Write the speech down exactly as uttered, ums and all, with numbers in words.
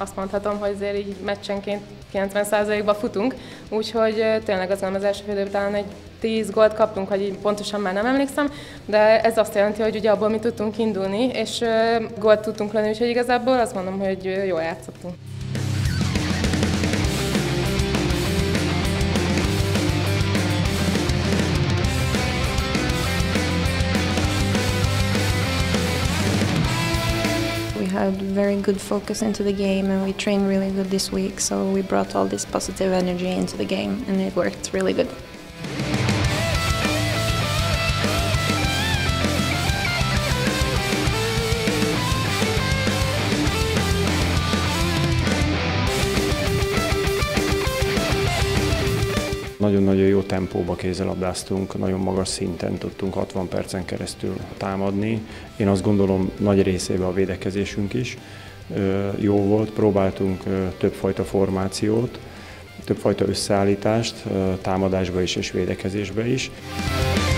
azt mondhatom, hogy azért így meccsenként kilencven százalékban futunk, úgyhogy tényleg azt gondolom az első fél időben talán egy tíz gólt kaptunk, hogy így pontosan már nem emlékszem, de ez azt jelenti, hogy ugye abból mi tudtunk indulni, és gólt tudtunk lenni, úgyhogy igazából azt mondom, hogy jól játszottunk. We had very good focus into the game and we trained really good this week, so we brought all this positive energy into the game and it worked really good. Nagyon-nagyon jó tempóba kézilabdáztunk, nagyon magas szinten tudtunk hatvan percen keresztül támadni. Én azt gondolom, nagy részében a védekezésünk is jó volt, próbáltunk többfajta formációt, többfajta összeállítást, támadásba is és védekezésbe is.